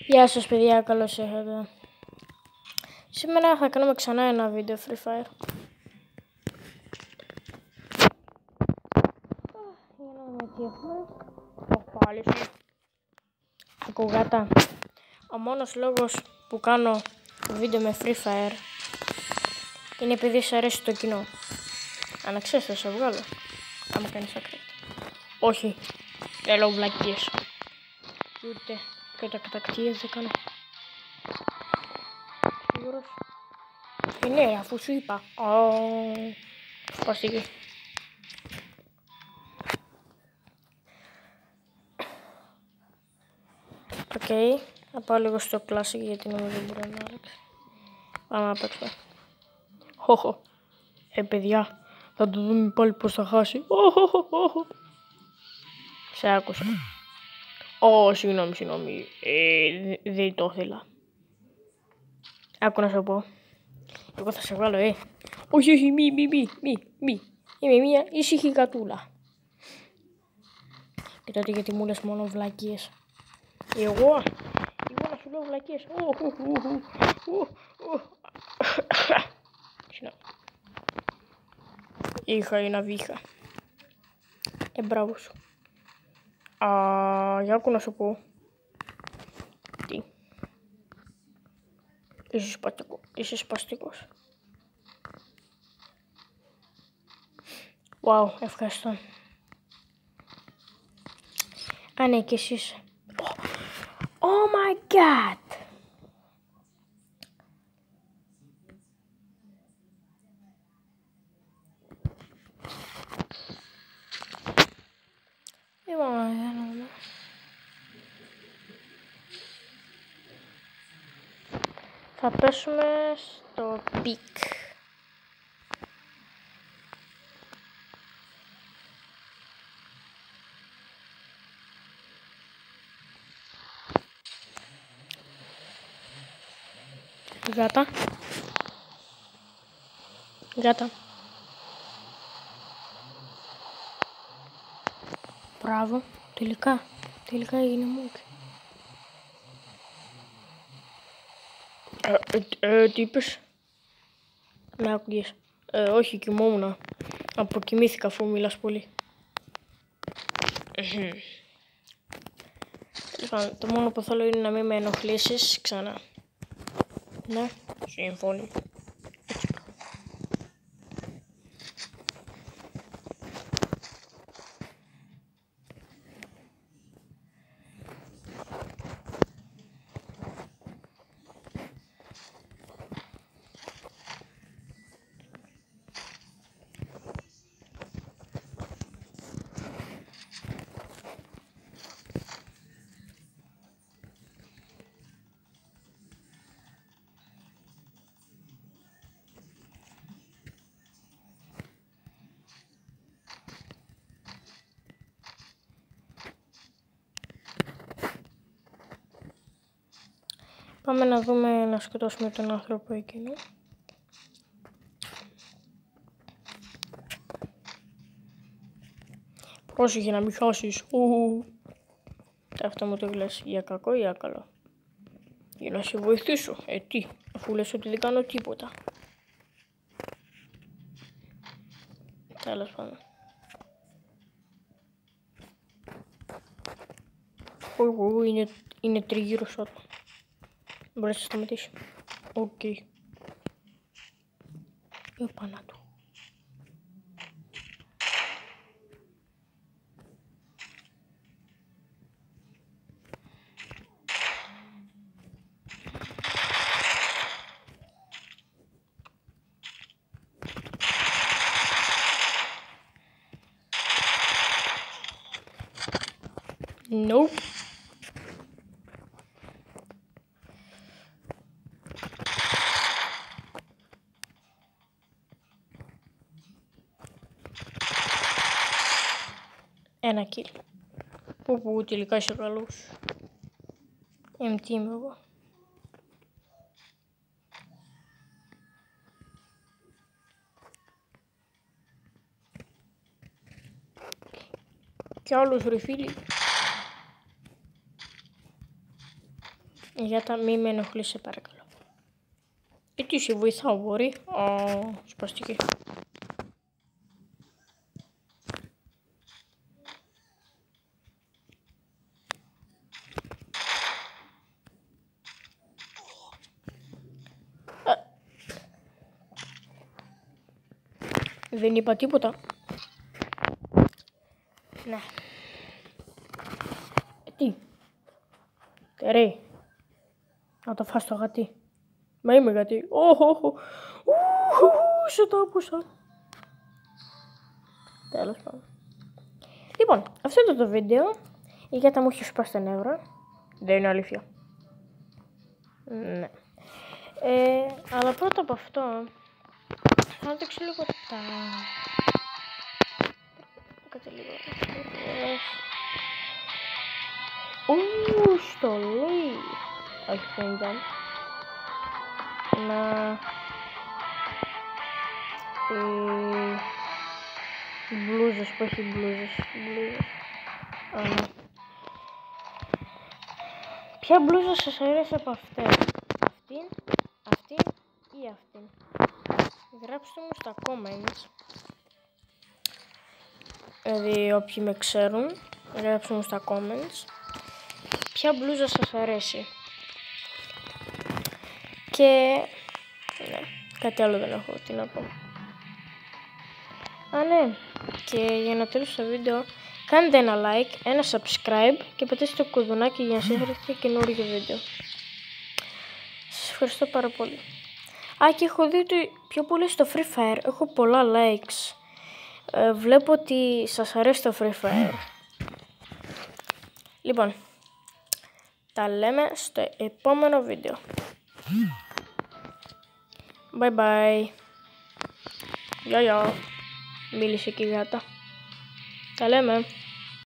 Γεια σας παιδιά, καλώς ήρθατε. Σήμερα θα κάνουμε ξανά ένα βίντεο Free Fire. Για να δούμε τι έχουμε. Πάλι σου. Ακούγατε. Ο μόνος λόγος που κάνω βίντεο με Free Fire είναι επειδή σας αρέσει το κοινό. Αν ξέρεις θα σε βγάλω. Άμα κάνεις άκρη. Όχι. Δεν λέω βλακίες. Ούτε κατακτίες δεν κάνω. Σίγουρος. Ναι, αφού σου είπα. Σπαστική. Οκ. Θα πάω λίγο στο Classic γιατί νομίζω δεν μπορεί να άλλαξει. Πάμε να παίξουμε. Χοχο. Παιδιά, θα το δούμε πάλι πως θα χάσει. Σε άκουσα. Συγγνώμη. Δεν το ήθελα. Άκου να σου πω. Εγώ θα σε βγάλω, Όχι, μη. Είμαι μια ήσυχη κατούλα. Και τότε γιατί μου λες μόνο βλακίες. Εγώ να σου λέω βλακίες. Είχα ένα βήχα. Μπράβο σου. Για άκου να σου πω. Τι. Είσαι σπαστικός. Wow, ευχαριστώ. Ναι, και εσείς. Oh my god. Θα πέσουμε στο πικ. Γάτα. Μπράβο. Τελικά έγινε μου. Τι είπες? Με άκουγες? Όχι, κοιμόμουν. Αποκοιμήθηκα αφού μιλάς πολύ. Το μόνο που θέλω είναι να μην με ενοχλήσεις ξανά. Ναι, συμφωνεί. Πάμε να δούμε να σκοτώσουμε τον άνθρωπο εκείνο. Πρόσεχε να μην χάσεις. Αυτό μου το λες για κακό ή για καλό? Για να σε βοηθήσω. Τι, αφού λες ότι δεν κάνω τίποτα. Τέλος πάντων. Είναι τριγύρω σώτα. Μπορείς να σταματήσει. Οκ. Επάνω του. Nope. Ένα kill. Που τελικά είσαι καλός. MT είμαι εγώ. Κι άλλος ρε φίλοι. Γιάτα, μη με ενοχλείς, σε παρακαλώ. Τι σε βοηθάω, μπορεί. Σπαστική. Δεν είπα τίποτα. Ναι. Τι. Τερί. Να το φας το γατί. Μα είμαι γατί. Σε το άκουσα. Τέλος πάντων. Λοιπόν, αυτό ήταν το βίντεο. Η γιάτα μου έχει σπάσει τα νεύρα. Δεν είναι αλήθεια. Ναι. Αλλά πρώτα από αυτό θα δείξω λίγο τα... Κάτσε λίγο. Στολή. Όχι, δεν ήταν. Μπλούζες, που έχει μπλούζες. Ναι. Ποια μπλούζα σας αρέσει από αυτές? Αυτήν ή αυτήν? Γράψτε μου στα comments. Δηλαδή όποιοι με ξέρουν, γράψτε μου στα comments ποια μπλούζα σας αρέσει. Και ναι, κάτι άλλο δεν έχω τι να πω. Ναι, και για να τέλος το βίντεο, κάντε ένα like, ένα subscribe και πατήστε το κουδουνάκι για να σας έρθει καινούργιο βίντεο. Σας ευχαριστώ πάρα πολύ. Και έχω δει ότι πιο πολύ στο Free Fire έχω πολλά likes. Βλέπω ότι σας αρέσει το Free Fire. Λοιπόν, τα λέμε στο επόμενο βίντεο. Bye bye. Γεια. Μίλησε και η γάτα. Τα λέμε.